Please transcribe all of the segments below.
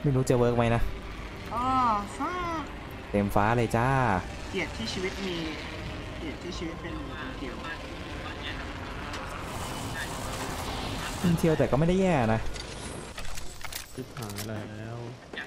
ไม่รู้จะเวิร์กไหมนะอ๋อฟ้าเต็มฟ้าเลยจ้าเกียรติที่ชีวิตมีเกียรติที่ชีวิตเป็นเกี่ยวเที่ยวแต่ก็ไม่ได้แย่นะทิพหายแล้ว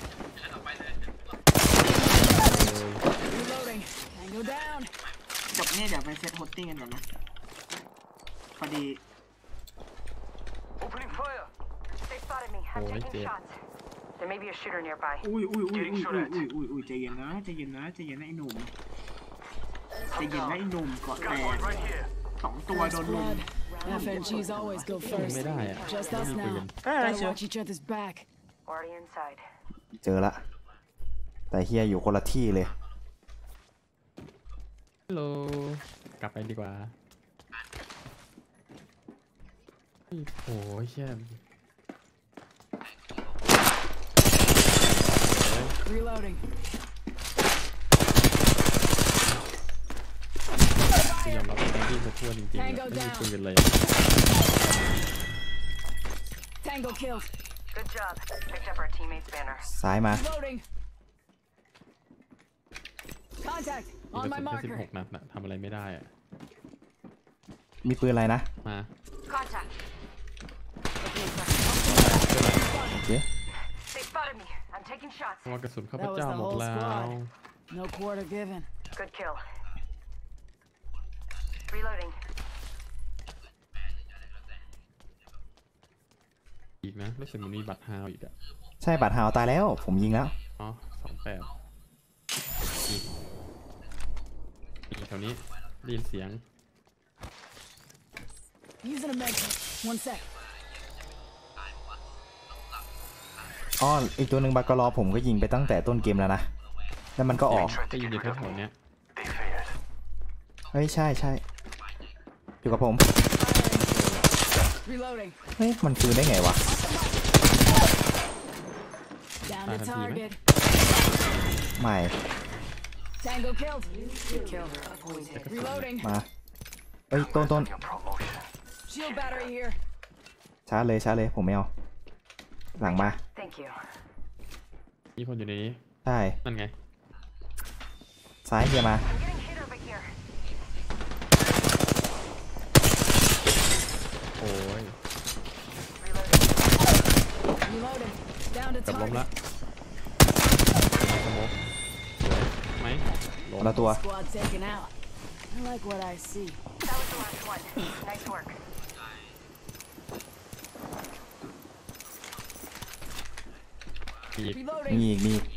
จบนี่เดี๋ยวไปเซตโฮสติ้งกันก่อนนะพอดีโอ้ยเจ็บอุ้ยใจเย็นนะใจเย็นนะใจเย็นนะไอ้หนุ่มใจเย็นนะไอ้หนุ่มก่อนแต่2 ตัวโดนลุมไม่ได้อะไม่มีปืนเจอละแต่เฮียอยู่คนละที่เลยฮัลโหลกลับไปดีกว่าโอ้ยเชี่ยยอมรับเป็นที่จะทั่วจริงๆไม่มีปืนเลยซ้ายมามีกระสุนแค่16 นัดนะทำอะไรไม่ได้อะมีปืนอะไรนะมาโอเคเพราะว่ากระสุนข้าพเจ้าหมดแล้วอีกนะรู้สึกมันมีบัตรฮาวอีกอะใช่บัตรฮาวตายแล้วผมยิงแล้วอ๋อ28อีกแถวนี้ได้ยินเสียงอ๋ออีกตัวหนึ่งบากรอผมก็ยิงไปตั้งแต่ต้นเกมแล้วนะแล้วมันก็ออกก็ยิงอยู่แถวๆเนี้ยเฮ้ยใช่อยู่กับผมเฮ้ยมันคือได้ไงวะตายทันทีไหมไม่มาเฮ้ยต้นช้าเลยผมไม่เอาหลังมามีคนอยู่ในนี้ใช่นั่นไงซ้ายเฮียมาโอ้ยกับล้มละสมองไหมล้มละตัวมีอีก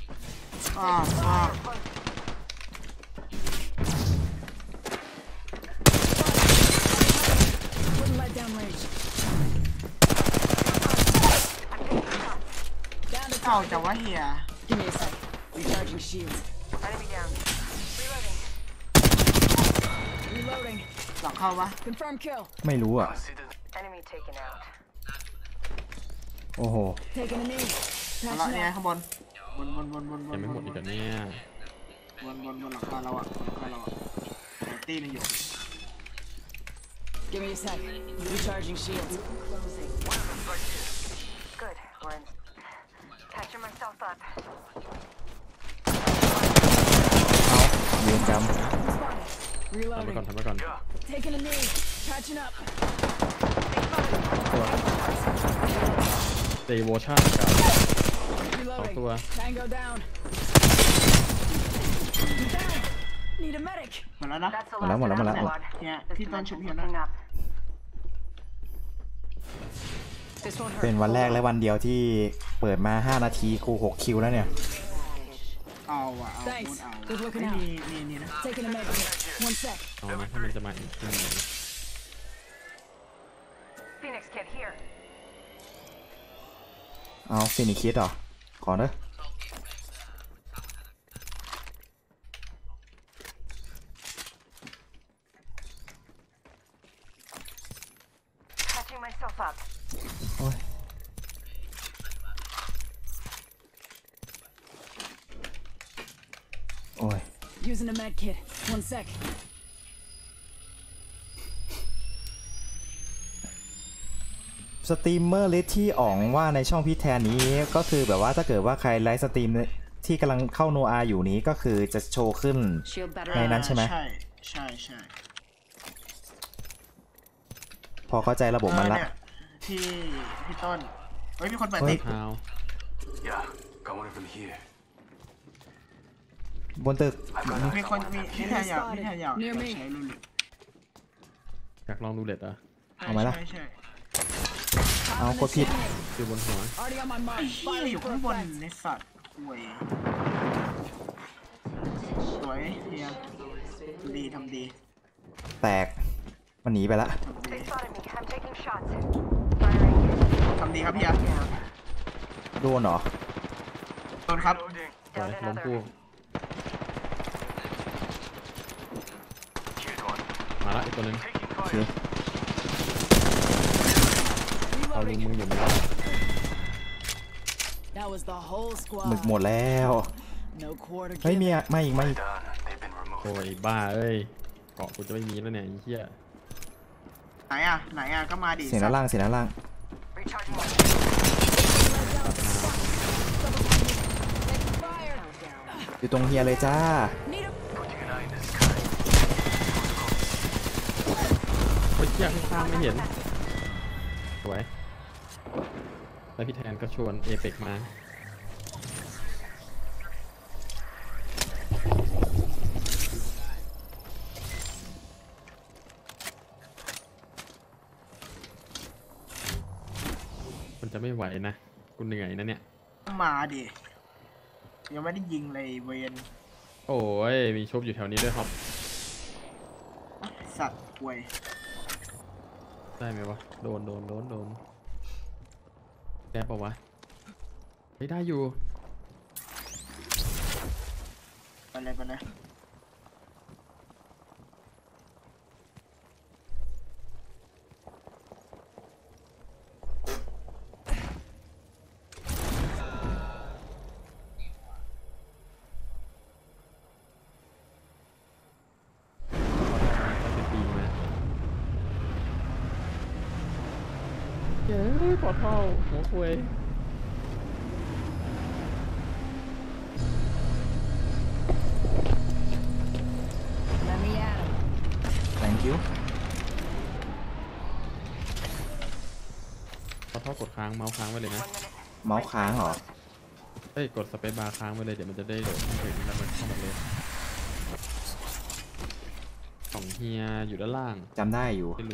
เอาแต่ว่าเฮียหลังเข้าวะไม่รู้อ่ะโอ้โหแล้วเนี่ยข้างบนยังไม่หมดอีกแล้วเนี่ยบนหลังคาเราอ่ะตีนึงอยู่ Give me a sec. Recharging shields. Good. We're catching myself up. ยืนจำทำไปก่อน Taking a knee. Catching up. เดโวชั่นกับ2 ตัว Tango down. Need a medic. หมดแล้วนะหมดแล้วเนี่ยที่ตอนชุบเห็นนะเป็นวันแรกและวันเดียวที่เปิดมา5 นาทีกู6 คิวแล้วเนี่ยเอาว่ะเอานี่นะเอานะถ้ามันจะมาอีกเอาฟินิคิดเหรอขอเนอะโอ้ย Using a med kit. 1 sec. สสตรีมเมอร์ลิสที่อ๋องว่าในช่องพี่แทนนี้ก็คือแบบว่าถ้าเกิดว่าใครไลฟ์สตรีมที่กำลังเข้าโนอาอยู่นี้ก็คือจะโชว์ขึ้น Shield better. ในนั้นใช่ไหมใช่พอเข้าใจระบบมันละเนี่ยที่ต้นเฮ้ยมีคนเปิดเฮ้ติยดฮาว Yeah, got one of them here. บนตึกมีคนมีที่แทนอยากใช้รูเล็ตอยากลองดูเล็ดอ่ะเอาไหมล่ะใช่เอากดผิดคือบนหัว Already on my ไอ้ mark. เหี้ย Firing อยู่ for ข้างบน effect. ในสัตว์ห่วยสวยเฮียดีทำดีแตกมันหนีไปละ They spotted me. I'm taking shots. Firing. ทำดีครับเฮียโดนเหรอโดนครับสวย Down ล้มคู่ another. Killed one. มาละอีกตัวหนึง Taking โอเค fire. เอาลุงมึงอยู่ไหม That was the whole หมึก squad. หมดแล้ว No quarter เฮ้ยมี given. อะมาอีก Done. They've been โอ้ removed. ยบ้าเอ้ยเกาะกูจะไม่มีแล้วเนี่ยไอ้เหี้ยไหนก็มาดิเสียงด้านล่างเสียงด้านล่าง Recharging my Fire. อยู่ตรงเฮียเลยจ้า Need a Putting an eye in the sky. โอ้ยเหี้ยข้างๆไม่เห็นสวยแล้วพี่แทนก็ชวนเอเปกมามันจะไม่ไหวนะกูเหนื่อยนะเนี่ยมาดิยังไม่ได้ยิงเลยเวนโอ้ยมีชุบอยู่แถวนี้ด้วยครับสัตว์ห่วยได้ไหมวะโดนได้ปะวะไม่ได้อยู่ไปเลยเย้ปอดเท่าหัวคุย Let me at him. thank you ปอดเท่ากดค้างเมาส์ค้างไว้เลยนะ 1 minute. เมาส์ค้างเหรอเอ้ยกดสเปซบาร์ค้างไว้เลยเดี๋ยวมันจะได้โหลดถึงแล้วมันเข้ามาเลยของเฮียอยู่ด้านล่างจำได้อยู่ไม่รู้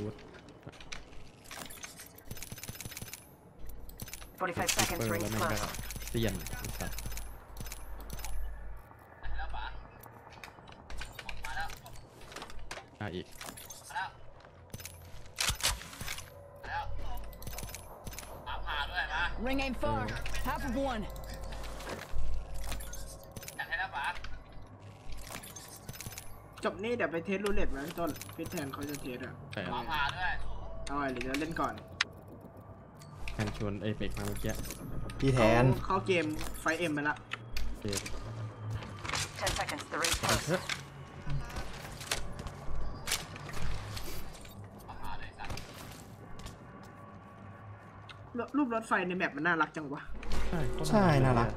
45 seconds. เปิด Ring แล้วแม่งก็ close. เสียนไอ้สัสอีก Ring ain't far. Half of one. จบนี่เดี๋ยวไปเทสรูเล็ตไหมต้นพี่แทนเขาจะเทสอ่ะแต่เอาไว้หรือจะเล่นก่อนแทนชวนเอเปกมาเมื่อกี้พี่แทนเข้าเกมไฟเอ็มไปละเอ 10 seconds. The ring's เฮ้ close. ยรูปรถไฟในแมปมันน่ารักจังวะใช่น่ารัก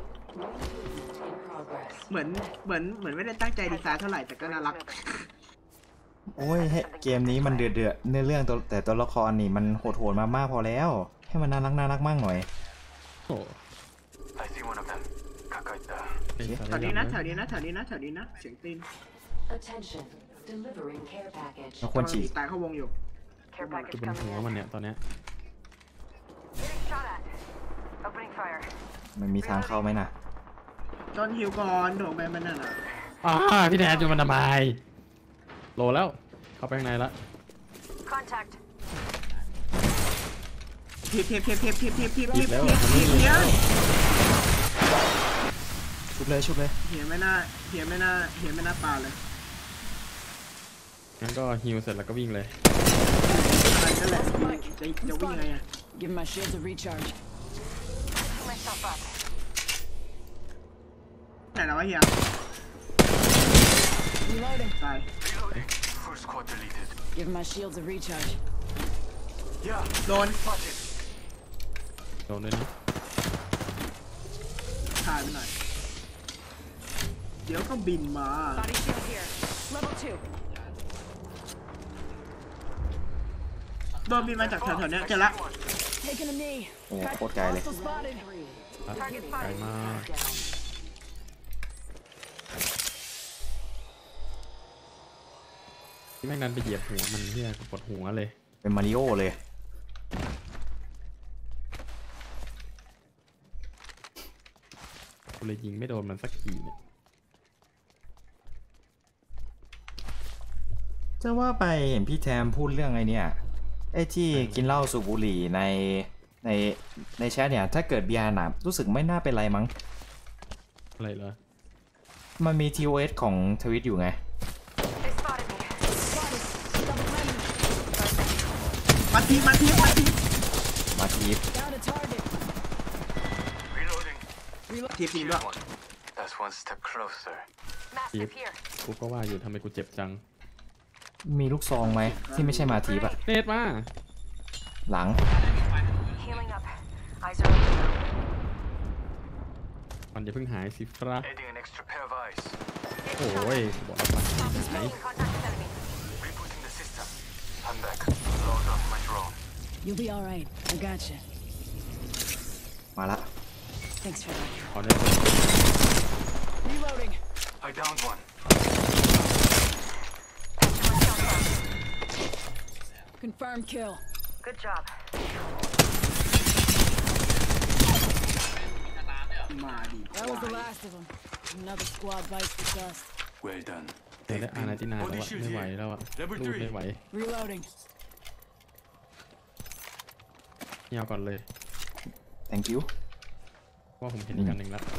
เหมือนไม่ได้ตั้งใจดีไซน์เท่าไหร่แต่ก็น่ารักโอ้ยให้เกมนี้มันเดือดเนื้อเรื่องแต่ตัวละครนี่มันโหดมากๆพอแล้ว ให้มันน่ารักมากหน่อยโอ้ I see one of them. Kakaita. ไอ้สารแถวนี้ยำนะนะแถวนี้นะเสียงตีน Attention, delivering care package. เราควรฉีกตายเข้าวงอยู่ Care คื package อบนหัว coming มัน in. เนี่ยตอนเนี้ย Getting shot at. Opening fire. มันมีทางเข้าไหมน่ะต้นฮิวก่อนโดดไปมันน่ะนะพี่แทนชวนมันทำไมโหลแล้วเข้าไปข้างในละ Contact. เทียบแล้วมันไม่มีเฮียแล้วชุบเลยเฮียไม่น่าปาเลยงั้นก็ฮิวเสร็จแล้วก็วิ่งเลยอะไรนั่นแหละจะวิ่งไงอะ Give my shields a recharge. Picking myself up. ไหนแล้ววะเฮีย Reloading. ตาย Reloading. First squad deleted. Give my shields a recharge. Yeah. โดน Spotted. โดนด้วยนะถ่ายไปหน่อยเดี๋ยวก็บินมา Body shield here. Level 2. โดนบินมาจากแถวๆเนี้ยเจอละ Taking a knee. โอ้โคตรไกลเลย Hostile spotted. ไกลมากที่แม่งนั้นไปเหยียบหัวมันเฮียกูปวดหัวเลยเป็นมาริโอเลยกูเลยยิงไม่โดนมันสักทีเนี่ยจะว่าไปเห็นพี่แทมพูดเรื่องไอ้เนี่ยไอ้ที่กินเหล้าสูบบุหรี่ในแชทเนี่ยถ้าเกิดเบียร์หนารู้สึกไม่น่าเป็นไรมั้งอะไรเหรอมันมี TOS ของทวิตอยู่ไง They spotted me. Double timing. มาทีมาทีฟ Down a target. Reloading. ทีปีนด้วย One. That's one step closer. Massive here. กูก็ว่าอยู่ทำไมกูเจ็บจังมีลูกซองไหมที่ไม่ใช่มาทีฟอะเนตมาหลัง Healing up. Eyes are open now. มันจะเพิ่งหายสิฟระ Adding an extra pair of eyes. โอ้ยกูบอกแล้วปัดไหน Making contact with enemy. Rebooting the system. I'm back. Load off my drone. You'll be all right. I got you. มาละ Thanks for that. ขอได้ Reloading. I downed one. Confirmed kill. Good job. มาดิ That was the last of them. Another squad bites the dust. Well done. เจอได้อานาตินาแล้วอะไม่ไหวแล้วอะรูดไม่ไหว Reloading. เงียบก่อนเลย thank you ว่าผมเห็นอีกอันหนึ่งแล้ว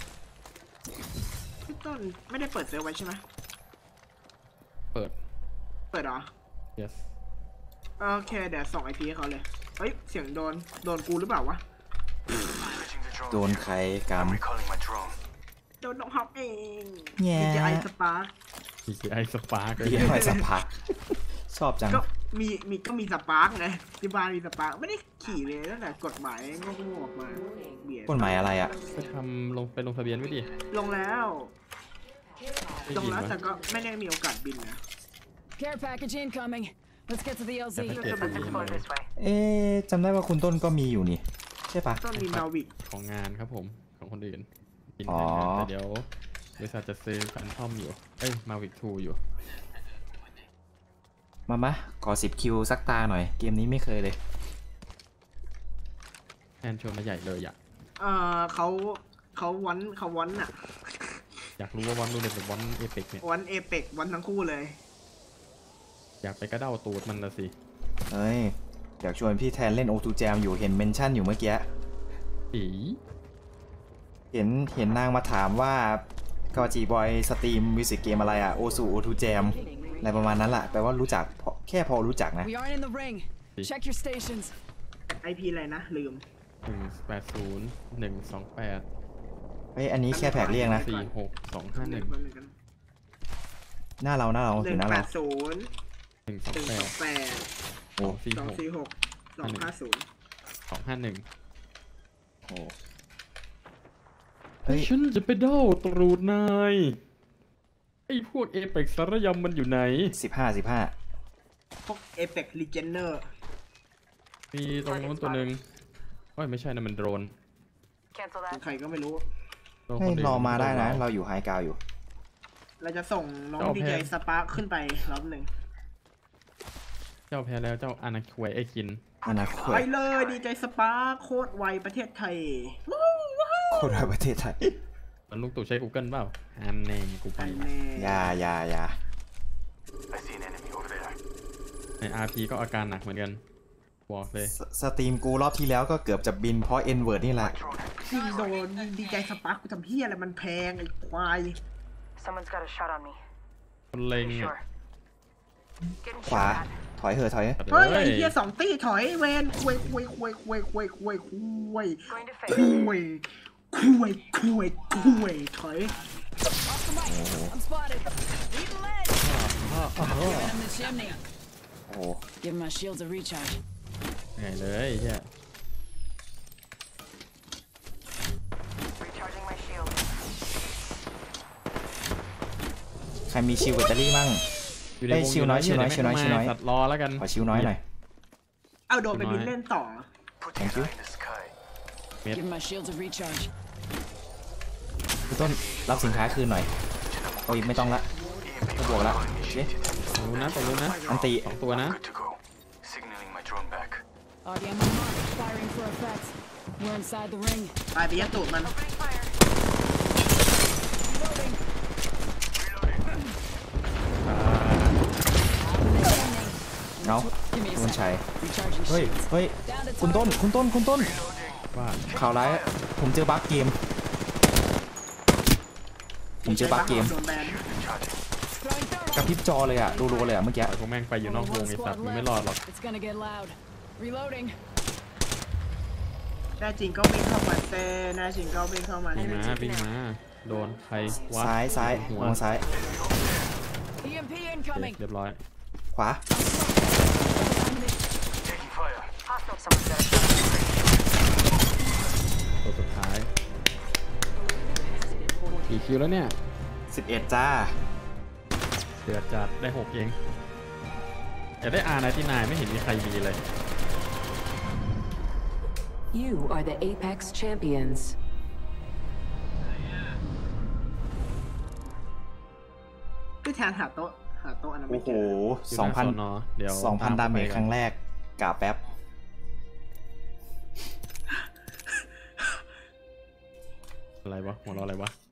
พี่ต้นไม่ได้เปิดเซิร์ฟไว้ใช่ไหมเปิดเปิดเหรอ yes โอเคเดี๋ยวส่งไอพีให้เขาเลยเฮ้ยเสียงโดนกูหรือเปล่าวะ Switching the drone. โดนใครกรรม I'm recalling my drone. โดนน้องฮอปเองแง่ DJI Spark DJI Spark เลยเรียกไปสักพักชอบจังก็มีสปาร์กไงที่บ้านมีสปาร์กไม่ได้ขี่เลยตั้งแต่กฎหมายงงๆออกมาเบียดกฎหมายอะไรอ่ะไปทำลงทะเบียนไว้ดิลงแล้วไม่ลงยินแล้ววะแต่ก็ไม่ได้มีโอกาสบินนะ Care package incoming. Let's get to the LZ. Okay. Let's explore this way. เอ๊ะจำได้ว่าคุณต้นก็มีอยู่นี่ ใช่ปะต้นมีนาวิกของงานครับผมของคนอื่นกินอ๋อแทนงานแต่เดี๋ยวบริษัทจะซื้อแฟนทอมอยู่เอ้ยมาวิกทูอยู่มาขอ10 คิวสักตาหน่อย เกมนี้ไม่เคยเลยแทนชวนมาใหญ่เลยอ่ะเขาวันอะอยากรู้ว่าวันรูเด็ดหรือวันเอเปกเนี่ยวันเอเปกวันทั้งคู่เลยอยากไปกระเด้าตูดมันละสิเฮ้ย อยากชวนพี่แทนเล่น O2 Jam อยู่เห็นเมนชั่นอยู่เมื่อกี้อีเห็นนางมาถามว่ากอจีบอยสตรีมมิวสิกเกมอะไรอะ O2 Jam อะไรประมาณนั้นแหละแปลว่ารู้จักแค่พอรู้จักนะ We aren't in the ring. Check your stations. ไอพีอะไรนะลืม 180 128 เฮ้ย อันนี้แค่แผกเรียกนะ 46251 หน้าเราหถึนึ่งงหน้าแปเราดศูนย์หนึ่งสอง 128 แปดโอ้สองสี่หก250 251 โหเฮ้ยฉันจะไปเด้าตรูดนายไอ้พวกเอเปกสารยำมันอยู่ไหน 15 พวกเอเปกลีเจนเนอร์มีตรงนู้นตัวหนึ่งโอ้ยไม่ใช่นะมันโดรน Cancel that. ใครก็ไม่รู้โดนให้คนอื่นรอมาได้นะโดเราอยู่ไฮกราวอยู่เราจะส่งน้องเอาดีแพเจนสปาร์คขึ้นไปรอบหนึ่งเจ้าแพ้แล้วเจ้าอาณาควยไอ้กินอนาคตไปเลยดีเจสปาร์คโคตรไวประเทศไทยวู้ว้าวโคตรประเทศไทยมันลุงตู่ใช้ Google เปล่าอันแน่กูไปแน่อย่า I see an enemy over there. ใน RP ก็อาการหนักเหมือนกันบอกเลยสตรีมกูรอบที่แล้วก็เกือบจะบินเพราะ N word นี่แหละ Drone. ยิงโดนยิงดีเจสปาร์คกูทำเฮียอะไรมันแพงไอ้ควาย Someone's got a shot on me. คนเล็ง You อ่ะ sure? Getting ขวา shot at. ถอยเหอะเฮ้ยเฮ้ไอ้ยเฮีย2 ตี้ถอยเวนคุย Going to คุ face. ยถอย Off the mic. I'm spotted. Lead the ledge. Giving him the chimney. โอ้โห Give my shields a recharge. ไงเลยเฮียรมีชิวแบตเตอรี่มั่งอยู่ในเอ้ยวงชิวน้อยเดี๋ชิวน้อยวชิวน้อยแม่งชิวน้อยมาตัดรอแล้วกันขอชิวน้อยหน่อยเอาโดนไปบินเล่นต่อ Putting Thank you. eye in the sky. Give my shields a recharge. คุณต้นรับสินค้าคืนหน่อยโอ้ยไม่ต้องละก็บวกละเย้ตรงนู้นนะตรงนู้นนะอันติสองตัวนะ Good to go. Signaling my drone back. Already on my mark. Firing for effect. We're inside the ring. ตายไปยัดตูดมัน Opening fire. Reloading. เนาะ Give me a คุณ sec. ชัย Recharging เฮ้ย shields. เฮ้ย Down to คุณ top. ต้นคุณต้นคุณต้นว่าข่าวร้ายผมเจอบั๊กเกม ผมเจอบั๊กเกมโดนแบน Throwing thermal. กระพริบจอเลยอะรัวๆเลยอะเมื่อกี้พวกแม่งไปอยู่นอกว Only ง one ไอ้สัต squad ว์มึงไม่รอดหรอก left. It's gonna get loud. Reloading. แน่จริงก็วิ่งเข้ามาเต้แน่จริงก็วิ่งเข้ามาวิ่งมาวิ่งมาโดนใครวะซ้ายซ้ายหัวมองซ้าย EMP โอเค incoming. เรียบร้อยขวา Taking fire. Hostile, someone's got a shot. ตัวสุดท้ายกี่คิวแล้วเนี่ย 11 จ้าเดือดจัดได้6เองอยากได้อาร์ที่นายไม่เห็นมีใครมีเลย You are the Apex champions. พี่แทนหาโต๊ะอันนั้นโอ้ไม่โหเจออยู่หน้าสอนอเดี๋ยว 2,000 ดาเมจครั้งแรกกาแป๊บอะไรวะหัวเราะอะไรวะ